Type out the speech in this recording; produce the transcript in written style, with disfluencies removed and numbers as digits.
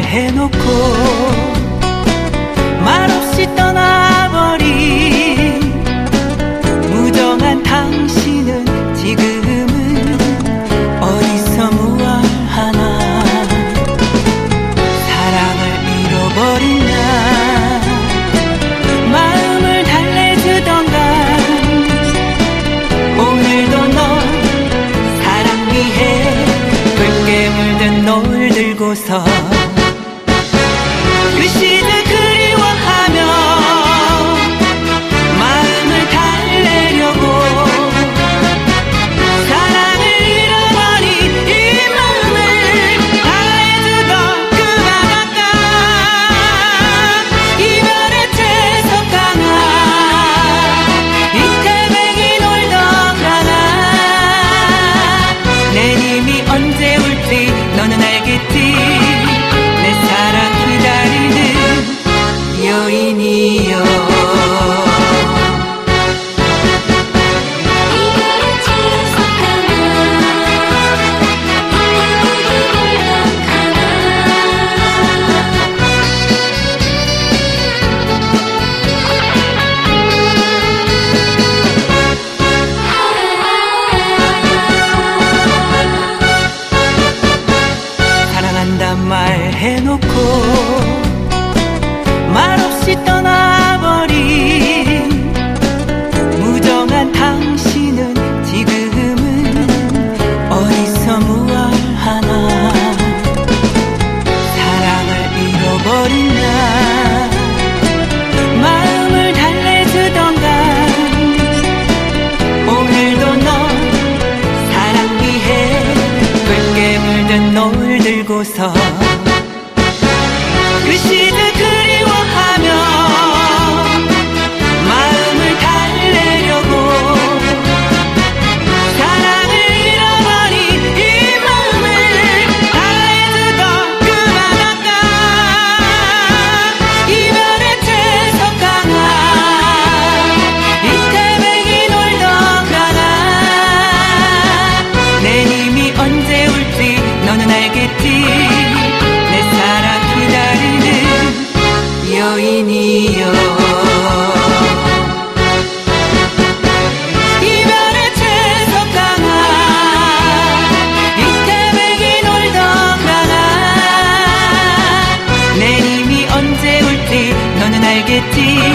해놓고 말없이 떠나버린 무정한 당신은 지금은 어디서 무얼하나. 사랑을 잃어버린 나 마음을 달래주던가. 오늘도 넌 사랑 위해 붉게 물든 노을 들고서 그 시절 그리워하며 마음을 달래려고. 사랑을 잃어버린 이 마음을 다해주던 그 바닷가. 이별의 채석강아 이태백이 놀던 강아. 내 님이 언제 올지 너는 알겠지. 내 사랑 기다리는 여인이여. 사랑한단 말 해놓고 말없이 떠나버린 무정한 당신은 지금은 어디서 무얼하나. 사랑을 잃어버린 나 마음을 달래주던가. 오늘도 넌 사랑 위해 붉게 물든 노을 들고서 그 시절 그리워하며 마음을 달래려고. 사랑을 잃어버린 이 마음을 다해주던 그 바닷가. 이별의 채석강아 이태백이 놀던 강아. 내 님이 언제 올지 너는 알겠지. 내 사랑 기다리는 여인이여. 이별의 채석강아 이태백이 놀던 강아. 내 님이 언제 올지 너는 알겠지.